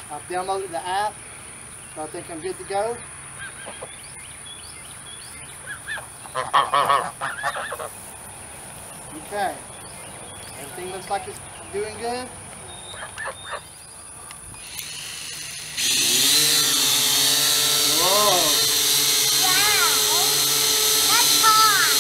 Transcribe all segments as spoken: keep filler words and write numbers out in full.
I've downloaded the app, so I think I'm good to go. Okay, everything looks like it's doing good. Whoa. Wow, that's hot.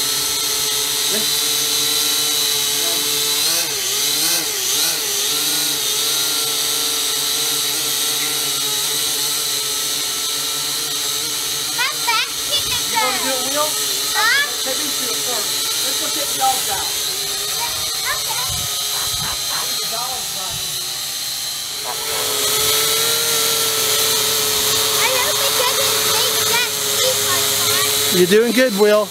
That's that chicken You want to do it, Will? Huh? Take me to it first. Let's go get the dogs out. Okay. The dogs out. I hope it doesn't make that teeth like that. You're doing good, Will.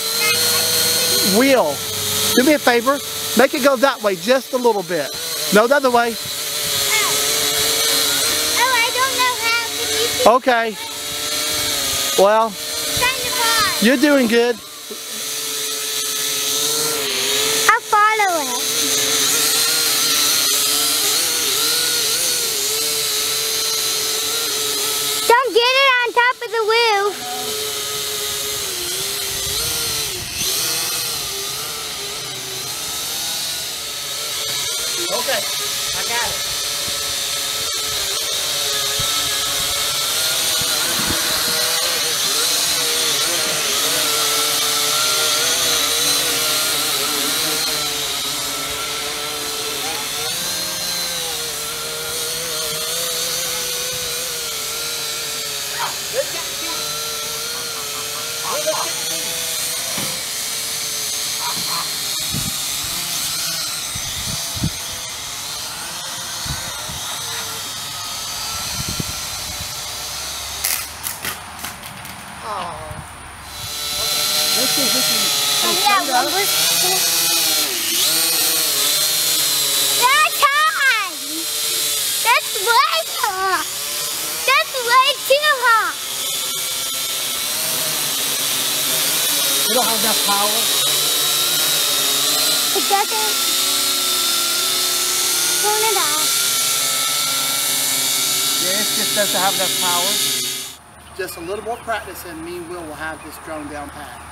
Will, do me a favor. Make it go that way just a little bit. No, the other way. Oh. Oh, I don't know how. Can you see? Okay. Well, Kind of hard. you're doing good. I'll follow it. Don't get it on top of the wheel. Okay, I got it. Let's get the keys. Let's get the keys. Let's see if we can Oh, stand yeah, up. one more. That's hot. That's way hot. That's way too hot. We don't have enough power. It doesn't turn it off. Yeah, it just doesn't have enough power. Just a little more practice and me and Will will have this drone down pat.